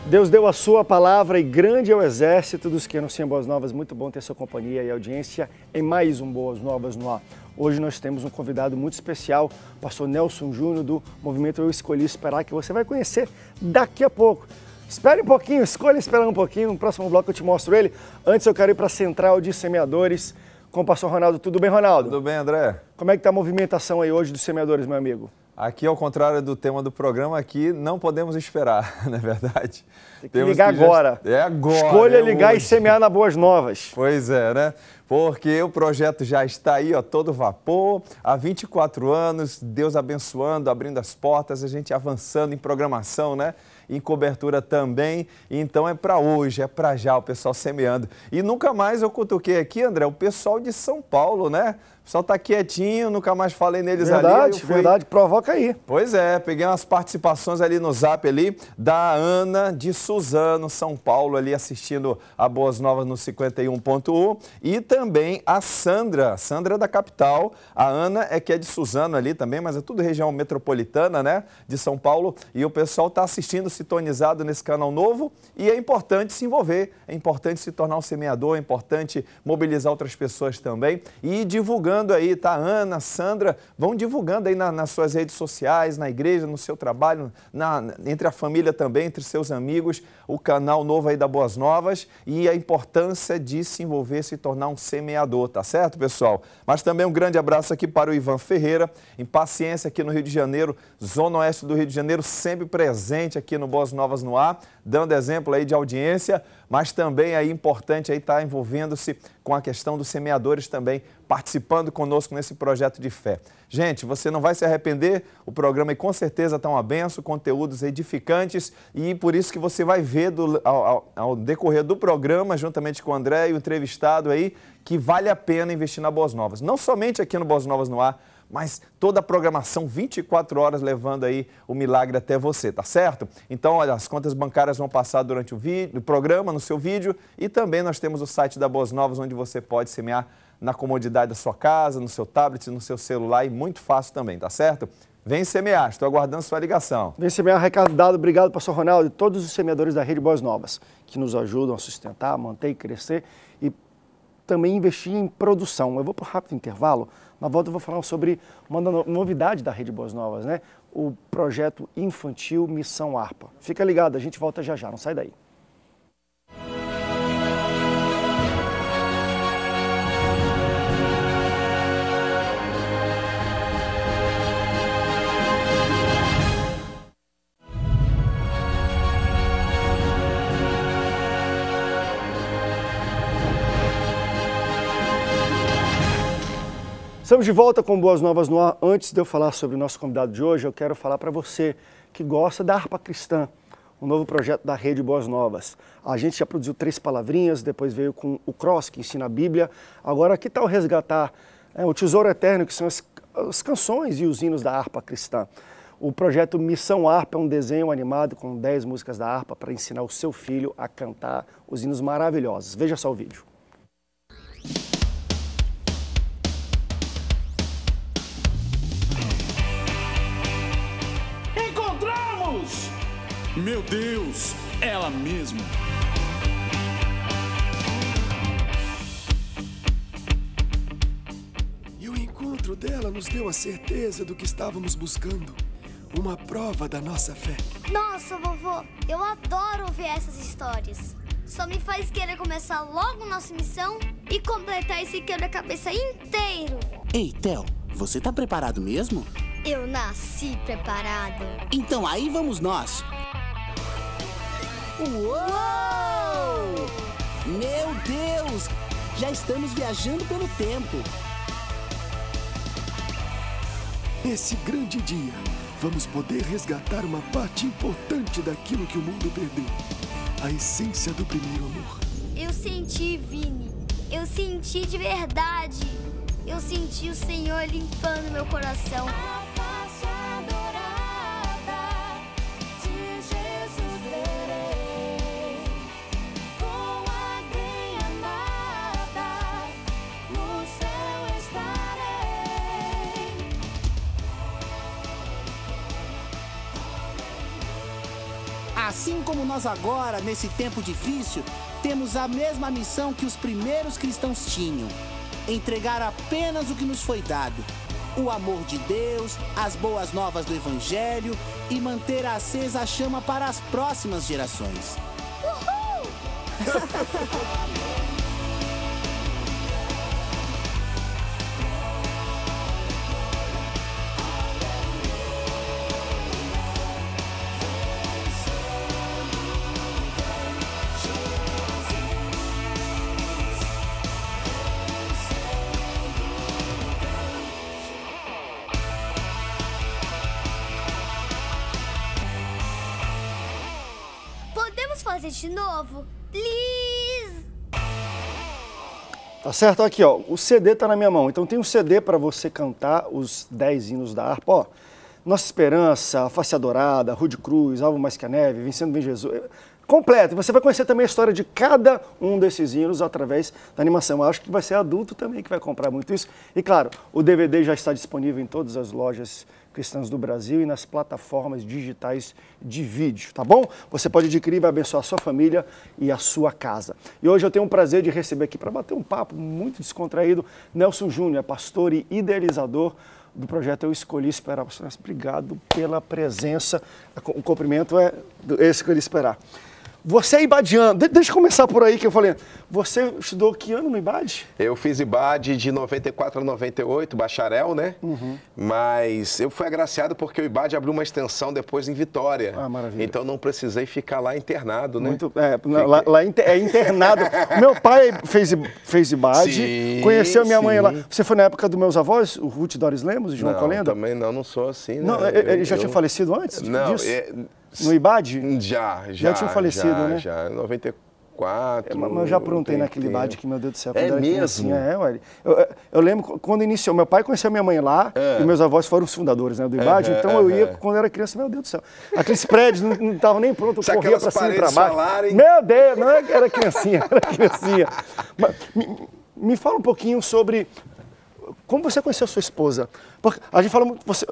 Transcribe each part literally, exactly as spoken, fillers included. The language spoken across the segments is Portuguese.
Deus deu a sua palavra e grande é o exército dos que anunciam boas novas. Muito bom ter sua companhia e audiência em mais um Boas Novas no Ar. Hoje nós temos um convidado muito especial, o pastor Nelson Júnior do movimento Eu Escolhi Esperar, que você vai conhecer daqui a pouco. Espere um pouquinho, escolha esperar um pouquinho, no próximo bloco eu te mostro ele. Antes eu quero ir para a Central de Semeadores com o pastor Ronaldo. Tudo bem, Ronaldo? Tudo bem, André. Como é que está a movimentação aí hoje dos semeadores, meu amigo? Aqui, ao contrário do tema do programa, aqui não podemos esperar, não é verdade? Tem que Temos ligar que agora. Já... É agora. Escolha é ligar hoje. e semear na Boas Novas. Pois é, né? Porque o projeto já está aí, ó, todo vapor, há vinte e quatro anos, Deus abençoando, abrindo as portas, a gente avançando em programação, né? Em cobertura também, então é para hoje, é para já o pessoal semeando. E nunca mais eu cutuquei aqui, André, o pessoal de São Paulo, né? O pessoal tá quietinho, nunca mais falei neles verdade, ali. Verdade, fui... verdade, provoca aí. Pois é, peguei umas participações ali no Zap ali, da Ana de Suzano, São Paulo, ali assistindo a Boas Novas no cinquenta e um ponto um, e também a Sandra, Sandra da capital, a Ana é que é de Suzano ali também, mas é tudo região metropolitana, né, de São Paulo, e o pessoal tá assistindo, sintonizado nesse canal novo, e é importante se envolver, é importante se tornar um semeador, é importante mobilizar outras pessoas também, e divulgando aí, tá? Ana, Sandra, vão divulgando aí na, nas suas redes sociais, na igreja, no seu trabalho, na, entre a família também, entre seus amigos, o canal novo aí da Boas Novas e a importância de se envolver, se tornar um semeador, tá certo, pessoal? Mas também um grande abraço aqui para o Ivan Ferreira, em Paciência aqui no Rio de Janeiro, Zona Oeste do Rio de Janeiro, sempre presente aqui no Boas Novas no Ar, dando exemplo aí de audiência, mas também aí importante aí estar envolvendo-se com a questão dos semeadores também, participando conosco nesse projeto de fé. Gente, você não vai se arrepender, o programa aí com certeza está uma benção, conteúdos edificantes e por isso que você vai ver do, ao, ao, ao decorrer do programa, juntamente com o André e o entrevistado aí, que vale a pena investir na Boas Novas. Não somente aqui no Boas Novas no Ar, mas toda a programação, vinte e quatro horas, levando aí o milagre até você, tá certo? Então, olha, as contas bancárias vão passar durante o, vídeo, o programa, no seu vídeo, e também nós temos o site da Boas Novas, onde você pode semear na comodidade da sua casa, no seu tablet, no seu celular, e muito fácil também, tá certo? Vem semear, estou aguardando sua ligação. Vem semear, recado dado, obrigado, pastor Ronaldo, e todos os semeadores da Rede Boas Novas, que nos ajudam a sustentar, manter e crescer, e também investir em produção. Eu vou para um rápido intervalo. Na volta eu vou falar sobre uma novidade da Rede Boas Novas, né? O projeto infantil Missão Harpa. Fica ligado, a gente volta já já, não sai daí. Estamos de volta com Boas Novas no Ar. Antes de eu falar sobre o nosso convidado de hoje, eu quero falar para você que gosta da harpa cristã, um novo projeto da Rede Boas Novas. A gente já produziu três palavrinhas, depois veio com o Cross, que ensina a Bíblia. Agora, que tal resgatar é, o Tesouro Eterno, que são as, as canções e os hinos da harpa cristã? O projeto Missão Harpa é um desenho animado com dez músicas da harpa para ensinar o seu filho a cantar os hinos maravilhosos. Veja só o vídeo. Meu Deus, ela mesma. E o encontro dela nos deu a certeza do que estávamos buscando. Uma prova da nossa fé. Nossa, vovô, eu adoro ouvir essas histórias. Só me faz querer começar logo nossa missão e completar esse quebra-cabeça inteiro. Ei, Theo, você tá preparado mesmo? Eu nasci preparada. Então aí vamos nós. Uou! Meu Deus! Já estamos viajando pelo tempo. Nesse grande dia, vamos poder resgatar uma parte importante daquilo que o mundo perdeu. A essência do primeiro amor. Eu senti, Vini. Eu senti de verdade. Eu senti o Senhor limpando meu coração. A Assim como nós agora, nesse tempo difícil, temos a mesma missão que os primeiros cristãos tinham: entregar apenas o que nos foi dado, o amor de Deus, as boas novas do Evangelho e manter acesa a chama para as próximas gerações. Uhul! Podemos fazer de novo? Please! Tá certo? Aqui, ó, o C D tá na minha mão. Então tem um C D para você cantar os dez hinos da harpa, ó. Nossa Esperança, A Face Adorada, Rude Cruz, Alvo Mais Que a Neve, Vencendo Bem Jesus. Completo. Você vai conhecer também a história de cada um desses hinos através da animação. Eu acho que vai ser adulto também que vai comprar muito isso. E claro, o D V D já está disponível em todas as lojas cristãs do Brasil e nas plataformas digitais de vídeo, tá bom? Você pode adquirir e vai abençoar a sua família e a sua casa. E hoje eu tenho o prazer de receber aqui para bater um papo muito descontraído Nelson Júnior, pastor e idealizador do projeto Eu Escolhi Esperar. Obrigado pela presença. O cumprimento é Eu Escolhi Esperar. Você é ibadiano. De deixa eu começar por aí que eu falei. Você estudou que ano no I B A D? Eu fiz I B A D de noventa e quatro a noventa e oito, bacharel, né? Uhum. Mas eu fui agraciado porque o I B A D abriu uma extensão depois em Vitória. Ah, maravilha. Então não precisei ficar lá internado, né? Muito, é, lá, lá é internado. Meu pai fez, fez I B A D, sim, conheceu minha sim. mãe lá. Você foi na época dos meus avós, o Ruth Doris Lemos e João não, Colenda? Também não, não sou assim, né? Não, eu, ele já eu... tinha falecido antes não, disso? É... No I B A D? Já, já. Já tinha falecido, já, né? Já, em noventa e quatro. É, mas eu já aprontei naquele I B A D que, meu Deus do céu, quando é era mesmo? criancinha, é, ué. Eu, eu lembro quando iniciou, meu pai conheceu minha mãe lá é. e meus avós foram os fundadores, né, do I B A D, uhum, então eu ia, uhum. quando era criança, meu Deus do céu, aqueles prédios não estavam nem prontos, eu corria pra cima e pra baixo. Falarem... Meu Deus, não era criancinha, era criancinha. Mas, me, me fala um pouquinho sobre... Como você conheceu a sua esposa? Porque a gente fala muito, você,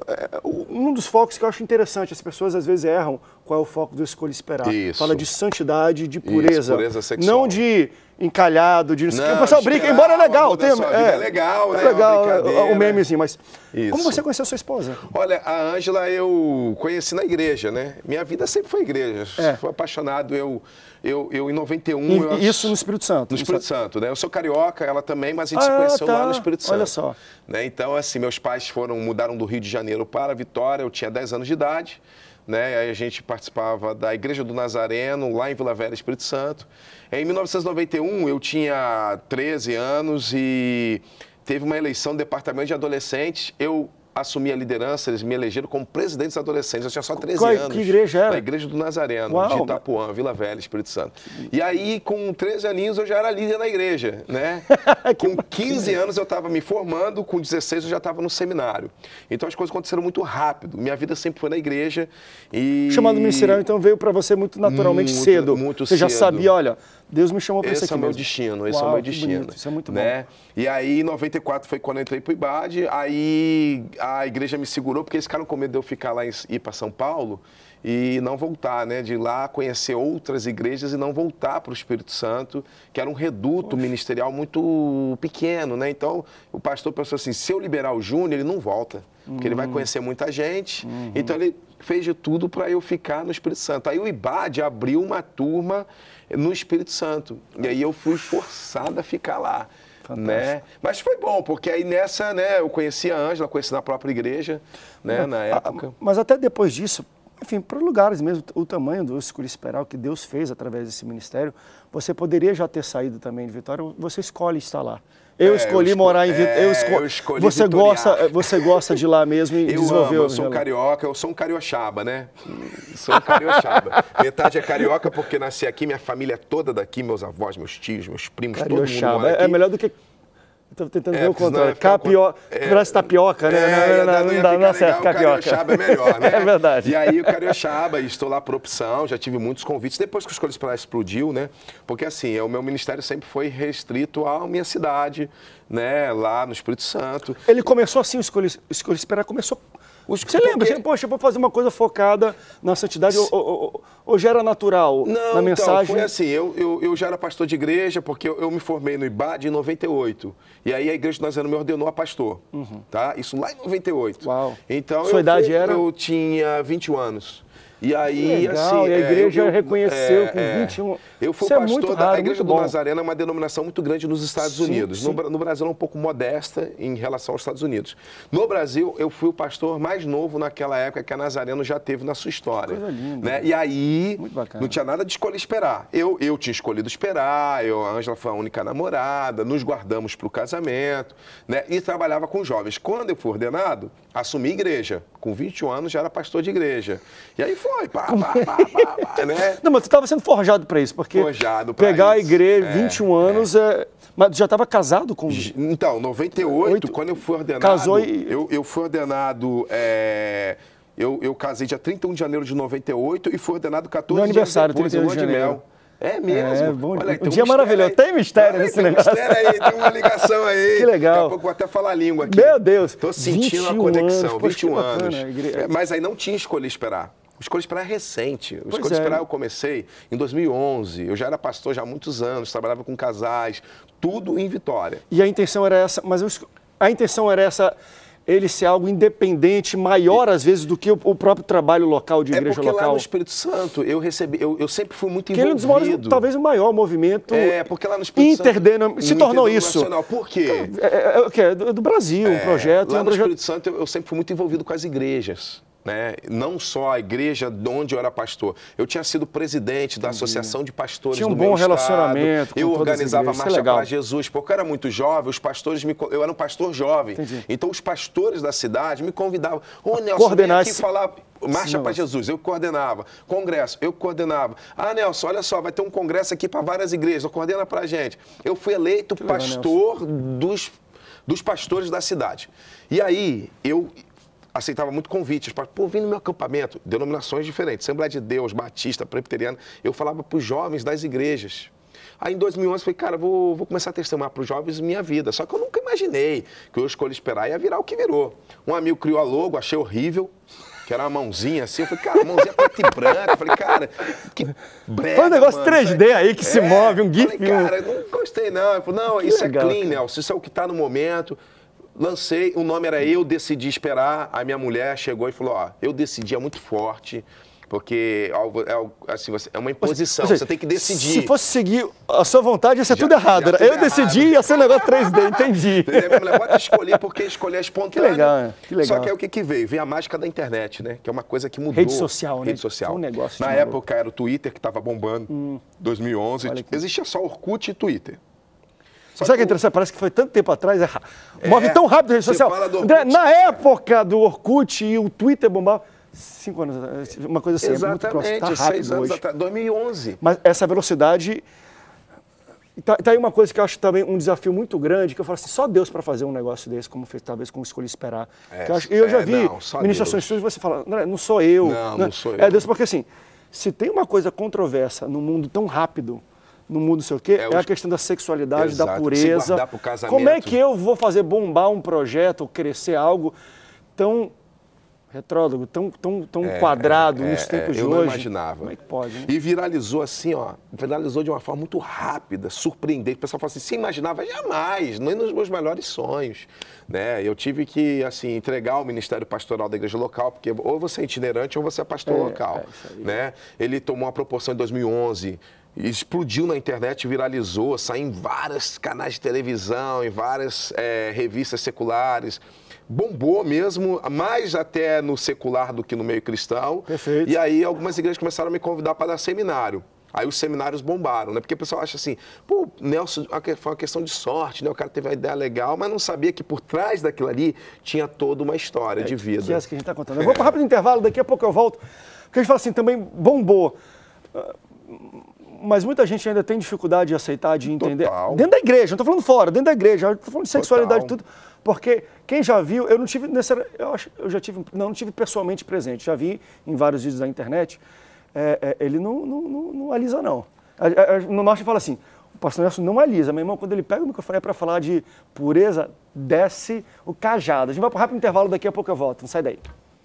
um dos focos que eu acho interessante, as pessoas às vezes erram qual é o foco do Escolha Esperar. Isso. Fala de santidade, de pureza. Isso, pureza sexual. Não de encalhado, de... Não, o pessoal brinca, embora é legal. Tem, é, é legal, né? É legal o memezinho, mas isso. Como você conheceu a sua esposa? Olha, a Ângela eu conheci na igreja, né? Minha vida sempre foi igreja. É. Fui apaixonado, eu... Eu, eu, em noventa e um... E, eu, isso no Espírito Santo? No Espírito Santo, né? Eu sou carioca, ela também, mas a gente ah, se conheceu tá. lá no Espírito Santo. Olha só. Né? Então, assim, meus pais foram, mudaram do Rio de Janeiro para Vitória, eu tinha dez anos de idade, né? Aí a gente participava da Igreja do Nazareno, lá em Vila Velha, Espírito Santo. Em mil novecentos e noventa e um, eu tinha treze anos e teve uma eleição do Departamento de Adolescentes. Eu assumi a liderança, eles me elegeram como presidente dos adolescentes. Eu tinha só treze Qual, anos. Que igreja era? Da Igreja do Nazareno, Uau, de Itapuã, Vila Velha, Espírito Santo. E aí, com treze aninhos, eu já era líder na igreja, né? Com quinze anos, eu estava me formando, com dezesseis, eu já estava no seminário. Então, as coisas aconteceram muito rápido. Minha vida sempre foi na igreja e... Chamado ministerial, então, veio para você muito naturalmente muito, cedo. Muito você cedo. já sabia, olha, Deus me chamou para isso aqui Esse é o meu mesmo. destino, esse Uau, é o meu destino. Bonito, isso é muito né? bom. E aí, em noventa e quatro, foi quando eu entrei para o I B A D, aí a igreja me segurou, porque eles ficaram com medo de eu ficar lá e ir para São Paulo e não voltar, né? De ir lá conhecer outras igrejas e não voltar para o Espírito Santo, que era um reduto Poxa. ministerial muito pequeno, né? Então, o pastor pensou assim, se eu liberar o Júnior, ele não volta, porque uhum. ele vai conhecer muita gente. Uhum. Então, ele fez de tudo para eu ficar no Espírito Santo. Aí o I B A D abriu uma turma no Espírito Santo, e aí eu fui forçado a ficar lá. Né? Mas foi bom, porque aí nessa, né, eu conheci a Ângela, conheci na própria igreja, né, na época. Mas até depois disso, enfim, para lugares mesmo, o tamanho do Eu Escolhi Esperar, o que Deus fez através desse ministério, você poderia já ter saído também de Vitória, você escolhe estar lá. Eu é, escolhi eu morar em Vitória. É, eu, esco... eu escolhi você gosta, você gosta de lá mesmo e eu desenvolveu. Amo, eu sou um carioca, eu sou um carioxaba, né? Sou um carioxaba. Metade é carioca porque nasci aqui, minha família é toda daqui, meus avós, meus tios, meus primos, carioxaba. Todo mundo mora aqui. É melhor do que... Estou tentando é, ver o contrário. Capio... É, parece tapioca, né? É, não, não, não dá, não certo, capioca. O carioxaba é melhor, né? É verdade. E aí o carioxaba, estou lá por opção, já tive muitos convites. Depois que o Escolha Esperar explodiu, né? Porque assim, o meu ministério sempre foi restrito à minha cidade, né, lá no Espírito Santo. Ele começou assim, o Escolha, Escolha Esperar começou... Os, você lembra? Porque... Você, poxa, eu vou fazer uma coisa focada na santidade, ou, ou, ou, ou já era natural Não, na mensagem? Então, foi assim, eu, eu, eu já era pastor de igreja, porque eu, eu me formei no I B A D em noventa e oito. E aí a Igreja do Nazareno me ordenou a pastor, uhum. tá? Isso lá em noventa e oito. Uau. Então, Sua eu, idade fui, era? Eu tinha vinte e um anos. E aí, legal, assim... e a igreja é, eu, reconheceu é, com vinte e um... Eu fui Isso o pastor é muito da raro, a Igreja muito do bom. Nazareno, é uma denominação muito grande nos Estados sim, Unidos. Sim. No, no Brasil é um pouco modesta em relação aos Estados Unidos. No Brasil, eu fui o pastor mais novo naquela época que a Nazareno já teve na sua história. Coisa linda. Né? E aí, muito bacana. não tinha nada de escolher esperar. Eu, eu tinha escolhido esperar, eu, a Ângela foi a única namorada, nos guardamos para o casamento, né? E trabalhava com jovens. Quando eu fui ordenado, assumi igreja. Com vinte e um anos já era pastor de igreja. E aí foi, pá, pá, pá, pá, pá, né? Não, mas tu estava sendo forjado para isso, porque forjado pra pegar isso. a igreja, é, vinte e um anos, é. É... mas já estava casado com... Então, noventa e oito, oito, quando eu fui ordenado, casou e... eu, eu fui ordenado, é... eu, eu casei dia trinta e um de janeiro de noventa e oito e fui ordenado quatorze Meu aniversário, dias depois, trinta e um lua de de janeiro. mel. É mesmo? É, bom, olha, um dia um maravilhoso. Aí. Tem mistério Ai, nesse tem negócio. Tem mistério aí, tem uma ligação aí. Que legal. Daqui a pouco vou até falar a língua aqui. Meu Deus. Tô sentindo a conexão, anos, vinte e um poxa, anos. Bacana, igreja... é, mas aí não tinha Escolha Esperar. O Escolha Esperar é recente. O Escolha é. Esperar eu comecei em dois mil e onze. Eu já era pastor já há muitos anos, trabalhava com casais, tudo em Vitória. E a intenção era essa, mas eu, a intenção era essa... ele ser algo independente, maior às vezes do que o, o próprio trabalho local de igreja local. É porque local. lá no Espírito Santo eu recebi, eu, eu sempre fui muito que envolvido. Ele é um dos maiores, talvez o maior movimento é, porque lá no Espírito interdenom... Santo, se tornou isso. Por quê? É, é, é, é do Brasil, é, um projeto. Lá é um no projeto... Espírito Santo eu, eu sempre fui muito envolvido com as igrejas. Né? Não só a igreja de onde eu era pastor. Eu tinha sido presidente da Associação de Pastores tinha um do bom meu relacionamento estado. Eu com organizava a Marcha Marcha para Jesus, porque eu era muito jovem, os pastores me... eu era um pastor jovem. Entendi. Então os pastores da cidade me convidavam. Ô, Nelson, coordenar vem aqui esse... falar Marcha para Jesus, eu coordenava. Congresso, eu coordenava. Ah, Nelson, olha só, vai ter um congresso aqui para várias igrejas, coordena para a gente. Eu fui eleito que pastor legal, dos, dos pastores da cidade. E aí, eu... aceitava muito convites, para pô, vim no meu acampamento, denominações diferentes, Assembleia de Deus, Batista, Presbiteriana, eu falava para os jovens das igrejas. Aí em dois mil e onze eu falei, cara, vou, vou começar a testemunhar para os jovens minha vida, só que eu nunca imaginei que eu escolhi esperar e ia virar o que virou. Um amigo criou a logo, achei horrível, que era uma mãozinha assim, eu falei, cara, mãozinha preta e branca, eu falei, cara, que brega, foi um negócio mano, três D aí que se é, move, um gif. Falei, cara, não gostei não, eu falei, não, que isso legal, é clean, cara. Nelson, isso é o que está no momento. Lancei, o nome era Eu Decidi Esperar, a minha mulher chegou e falou, ó, eu decidi, é muito forte, porque é, assim, é uma imposição, seja, você tem que decidir. Se fosse seguir a sua vontade, ia ser Já, tudo errado. tudo eu errado. decidi, ia ser um negócio três D, entendi. Minha mulher, bota escolher, porque escolher é espontâneo. Que legal, que legal. Só que aí o que, que veio? Veio a mágica da internet, né? Que é uma coisa que mudou. Rede social, né? Rede social. Foi um negócio Na de época era o Twitter que estava bombando, hum. dois mil e onze. Existia só Orkut e Twitter. Só Sabe o que é interessante? Parece que foi tanto tempo atrás, é, move é, tão rápido a rede social. André, na época do Orkut e o Twitter bombava, cinco anos atrás, uma coisa assim, exatamente, é muito próximo, tá rápido seis anos hoje. atrás, dois mil e onze. Mas essa velocidade, tá, tá aí uma coisa que eu acho também um desafio muito grande, que eu falo assim, só Deus para fazer um negócio desse, como fez talvez com Escolha Esperar. É, que eu, acho, eu já é, vi não, ministrações suas, você fala, André, não sou eu. Não, né? não sou eu. É Deus, porque assim, se tem uma coisa controversa num mundo tão rápido, no mundo não sei o quê, é, é a questão da sexualidade, exato, da pureza. pro casamento. Como é que eu vou fazer bombar um projeto, ou crescer algo tão retrógrado, tão, tão, tão é, quadrado é, nos tempos é, de eu hoje? Eu não imaginava. Como é que pode, né? E viralizou assim, ó, viralizou de uma forma muito rápida, surpreendente. O pessoal fala assim, você imaginava? Jamais, nem nos meus melhores sonhos. Né? Eu tive que, assim, entregar o Ministério Pastoral da igreja local, porque ou você é itinerante ou você é pastor é, local. É né? Ele tomou uma proporção em dois mil e onze, explodiu na internet, viralizou, saiu em vários canais de televisão, em várias é, revistas seculares. Bombou mesmo, mais até no secular do que no meio cristão. Perfeito. E aí algumas igrejas começaram a me convidar para dar seminário. Aí os seminários bombaram, né? Porque o pessoal acha assim, pô, Nelson, foi uma questão de sorte, né? O cara teve uma ideia legal, mas não sabia que por trás daquilo ali tinha toda uma história é, de vida. Que é essa que a gente está contando. Eu vou para um rápido intervalo, daqui a pouco eu volto. Porque a gente fala assim, também bombou. Mas muita gente ainda tem dificuldade de aceitar, de entender. Total. Dentro da igreja, não estou falando fora, dentro da igreja, eu estou falando de sexualidade e tudo. Porque quem já viu, eu não tive necessariamente, eu acho, eu já tive, não, não tive pessoalmente presente, já vi em vários vídeos da internet, é, é, ele não, não, não, não alisa não. No norte fala assim, o pastor Nelson não alisa. Meu irmão, quando ele pega o microfone é para falar de pureza, desce o cajado. A gente vai para um rápido intervalo, daqui a pouco eu volto. Não sai daí.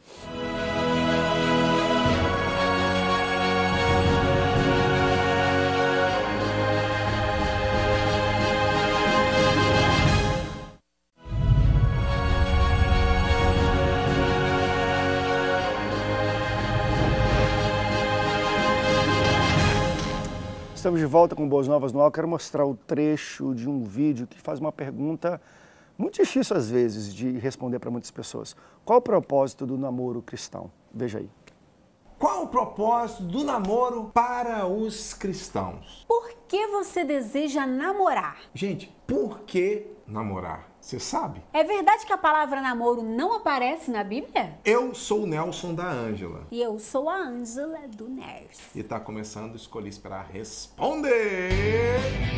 Estamos de volta com Boas Novas no Ar. Eu quero mostrar o trecho de um vídeo que faz uma pergunta muito difícil às vezes de responder para muitas pessoas. Qual o propósito do namoro cristão? Veja aí. Qual o propósito do namoro para os cristãos? Por que você deseja namorar? Gente, por que namorar? Você sabe? É verdade que a palavra namoro não aparece na Bíblia? Eu sou o Nelson da Ângela. E eu sou a Ângela do Ners. E tá começando, escolhi esperar responder.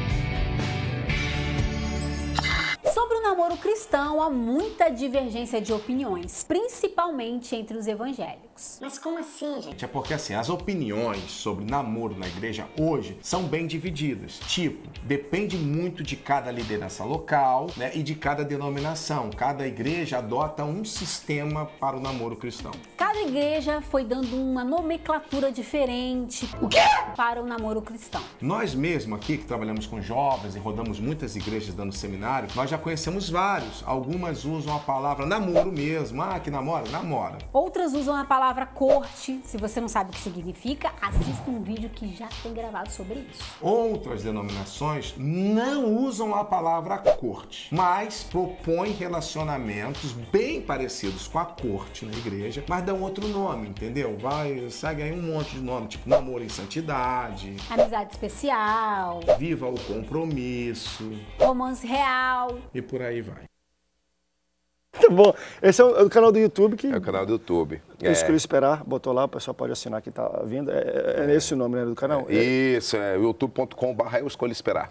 Sobre o namoro cristão, há muita divergência de opiniões, principalmente entre os evangélicos. Mas como assim, gente? É porque assim, as opiniões sobre namoro na igreja hoje são bem divididas. Tipo, depende muito de cada liderança local, né, e de cada denominação. Cada igreja adota um sistema para o namoro cristão. Cada igreja foi dando uma nomenclatura diferente o quê? para o namoro cristão. Nós mesmo aqui, que trabalhamos com jovens e rodamos muitas igrejas dando seminário, nós já conhecemos vários. Algumas usam a palavra namoro mesmo. Ah, que namora? Namora. Outras usam a palavra corte. Se você não sabe o que significa, assista um vídeo que já tem gravado sobre isso. Outras denominações não usam a palavra corte, mas propõem relacionamentos bem parecidos com a corte na igreja, mas dão outro nome, entendeu? Vai, segue aí um monte de nome, tipo namoro em santidade, amizade especial, viva o compromisso, romance real, e por aí vai. Muito bom. Esse é o, é o canal do YouTube que... É o canal do YouTube. Eu é. escolhi esperar, botou lá, o pessoal pode assinar que tá vindo. É, é esse o nome, né, do canal? É, isso, é youtube ponto com barra eu escolho esperar.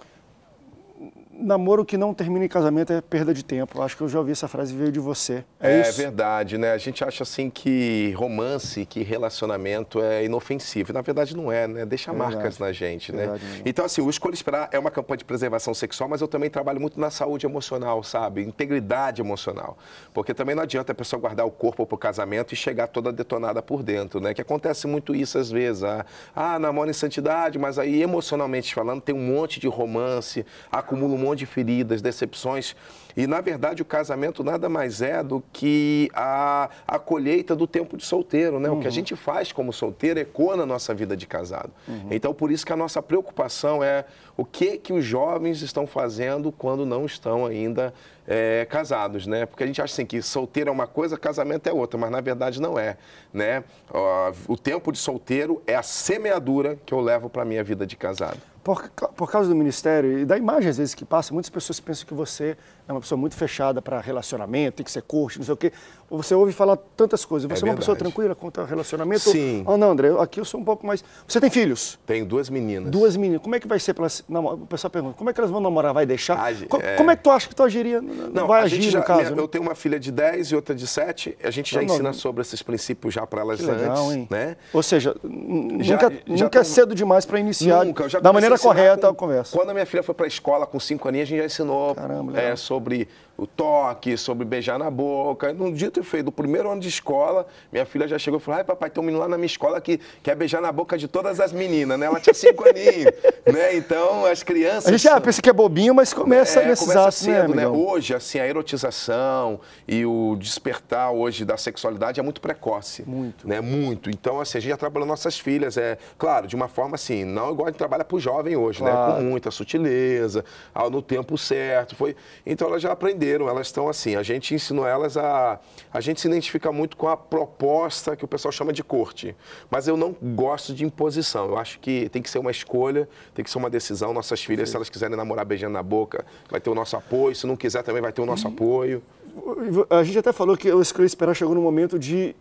Namoro que não termina em casamento é perda de tempo. Acho que eu já ouvi essa frase, veio de você. É, É, é isso? verdade, né? A gente acha assim que romance, que relacionamento é inofensivo. Na verdade não é, né? Deixa É marcas verdade. na gente, né? Verdade mesmo. Então assim, o Escolha Esperar é uma campanha de preservação sexual, mas eu também trabalho muito na saúde emocional, sabe? Integridade emocional. Porque também não adianta a pessoa guardar o corpo pro casamento e chegar toda detonada por dentro, né? Que acontece muito isso às vezes. Ah, ah namoro em santidade, mas aí emocionalmente falando tem um monte de romance, acumula um monte de feridas, decepções, e na verdade o casamento nada mais é do que a, a colheita do tempo de solteiro, né? Uhum. O que a gente faz como solteiro ecoa na nossa vida de casado. Uhum. Então por isso que a nossa preocupação é o que que os jovens estão fazendo quando não estão ainda é, casados, né? Porque a gente acha assim que solteiro é uma coisa, casamento é outra, mas na verdade não é, né? O tempo de solteiro é a semeadura que eu levo para a minha vida de casado. Por, por causa do ministério e da imagem, às vezes, que passa, muitas pessoas pensam que você é uma pessoa muito fechada para relacionamento, tem que ser coach, não sei o quê. Você ouve falar tantas coisas. Você é, é uma pessoa tranquila quanto ao relacionamento? Sim. Oh, não, André, aqui eu sou um pouco mais... Você tem filhos? Tenho duas meninas. Duas meninas. Como é que vai ser para elas... O pessoal pergunta, como é que elas vão namorar? Vai deixar? Ah, Co é... Como é que tu acha que tu agiria? Não, vai a agir, gente já, no caso? Minha, né? Eu tenho uma filha de dez e outra de sete. A gente já não, ensina não. sobre esses princípios já para elas que legal, antes, hein? né? Ou seja, já, nunca, já nunca tô... é cedo demais para iniciar nunca, da maneira correta com... a conversa. Quando a minha filha foi para a escola com cinco aninhos, a gente já ensinou Caramba, é, sobre o toque, sobre beijar na boca. No dito e feito, do primeiro ano de escola, minha filha já chegou e falou: ai, papai, tem um menino lá na minha escola que quer beijar na boca de todas as meninas, né? Ela tinha cinco aninhos, né? Então, as crianças... A gente ah, pensa que é bobinho, mas começa é, nesses começa atos, cedo, né, né? Hoje, assim, a erotização e o despertar hoje da sexualidade é muito precoce. Muito. Né? Muito. Então, assim, a gente já trabalhou nossas filhas, é, claro, de uma forma assim, não igual a gente trabalha pro jovem hoje, claro. né? Com muita sutileza, no tempo certo. Foi... Então, elas já aprenderam, elas estão assim, a gente ensinou elas a... A gente se identifica muito com a proposta que o pessoal chama de corte, mas eu não gosto de imposição. Eu acho que tem que ser uma escolha, tem que ser uma decisão. Nossas filhas, Sim. se elas quiserem namorar beijando na boca, vai ter o nosso apoio. Se não quiser, também vai ter o nosso apoio. A gente até falou que o Escolha Esperar chegou num momento de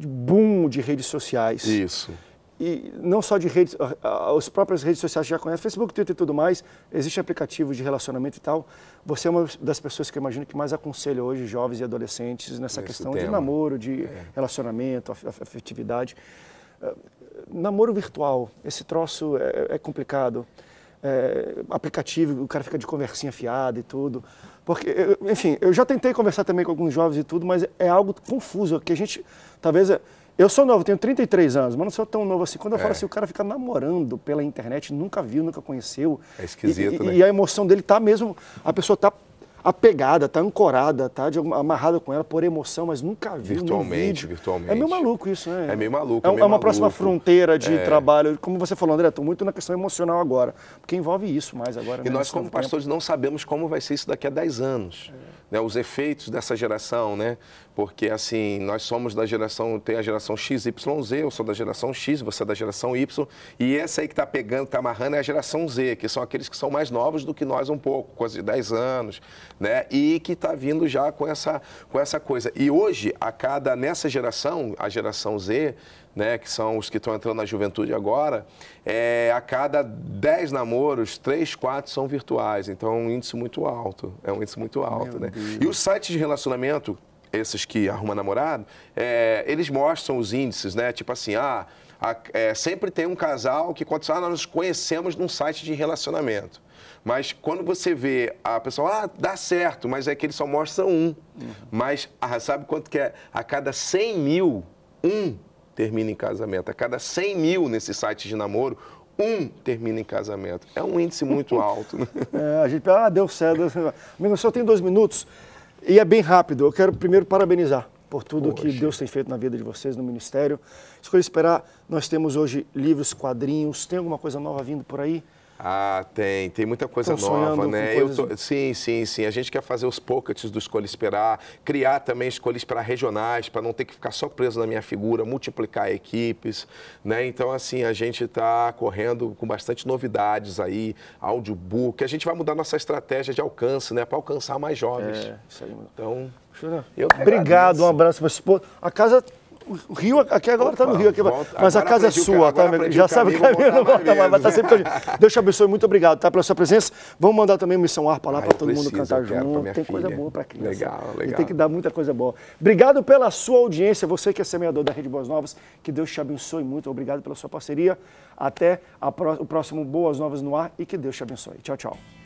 boom de redes sociais. Isso. E não só de redes, as próprias redes sociais já conhecem, Facebook, Twitter e tudo mais, existem aplicativos de relacionamento e tal. Você é uma das pessoas que eu imagino que mais aconselha hoje jovens e adolescentes nessa Esse questão tema. de namoro, de é. relacionamento, afetividade. Namoro virtual, esse troço é, é complicado. é, aplicativo, o cara fica de conversinha fiada e tudo. Porque, eu, enfim, eu já tentei conversar também com alguns jovens e tudo, mas é algo confuso, que a gente, talvez... Eu sou novo, tenho trinta e três anos, mas não sou tão novo assim. Quando eu é. falo assim, o cara fica namorando pela internet, nunca viu, nunca conheceu. É esquisito, e, né? E a emoção dele tá mesmo, a pessoa tá apegada, tá ancorada, tá de, amarrada com ela por emoção, mas nunca viu. Virtualmente, virtualmente. É meio maluco isso, né? É meio maluco. É, é, meio é uma maluco. próxima fronteira de é. trabalho. Como você falou, André, estou muito na questão emocional agora, porque envolve isso mais agora. E né, nós, como pastores, não sabemos como vai ser isso daqui a dez anos. É. Né, os efeitos dessa geração, né? Porque, assim, nós somos da geração, tem a geração X Y Z, eu sou da geração X, você é da geração Y, e essa aí que está pegando, está amarrando é a geração Z, que são aqueles que são mais novos do que nós um pouco, coisa de dez anos, né? E que está vindo já com essa, com essa coisa. E hoje, a cada, nessa geração, a geração Z, né, que são os que estão entrando na juventude agora, é, a cada dez namoros, três, quatro são virtuais. Então, é um índice muito alto. É um índice muito alto, né? E os sites de relacionamento, esses que arrumam namorado, é, eles mostram os índices, né? Tipo assim, ah, a, é, sempre tem um casal que, quando ah, nós nos conhecemos num site de relacionamento. Mas quando você vê a pessoa, ah, dá certo, mas é que eles só mostram um. Uhum. Mas, ah, sabe quanto que é? A cada cem mil, um termina em casamento. A cada cem mil nesse site de namoro, um termina em casamento. É um índice muito alto. Né? É, a gente, ah, deu certo. Deu certo. Amigo, só tem dois minutos e é bem rápido. Eu quero primeiro parabenizar por tudo Poxa. que Deus tem feito na vida de vocês, no ministério. Escolhi esperar, nós temos hoje livros, quadrinhos. Tem alguma coisa nova vindo por aí? Ah, tem, tem muita coisa Estão nova, né? Eu coisas... tô, sim, sim, sim. A gente quer fazer os pockets do Escolha Esperar, criar também Escolha Esperar regionais, para não ter que ficar só preso na minha figura, multiplicar equipes, né? Então, assim, a gente está correndo com bastante novidades aí, audiobook, a gente vai mudar nossa estratégia de alcance, né? Para alcançar mais jovens. É, isso aí, mano. Então, eu obrigado, um abraço para esse povo. A casa... O Rio, aqui agora está no Rio, aqui, volta, mas a casa é sua, tá? Já sabe o caminho, não volta mais, vai estar sempre com a gente. Deus te abençoe, muito obrigado, tá, pela sua presença. Vamos mandar também Missão Harpa lá para todo mundo cantar junto. Tem filha. coisa boa para criança. Legal, legal. E tem que dar muita coisa boa. Obrigado pela sua audiência, você que é semeador da Rede Boas Novas, que Deus te abençoe muito. Obrigado pela sua parceria. Até a, o próximo Boas Novas no ar e que Deus te abençoe. Tchau, tchau.